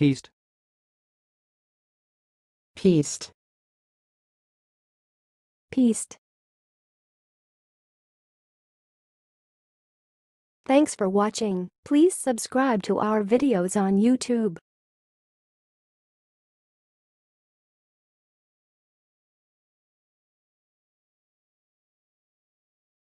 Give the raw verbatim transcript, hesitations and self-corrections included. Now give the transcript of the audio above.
peste, peste, peste. Thanks for watching. Please subscribe to our videos on YouTube.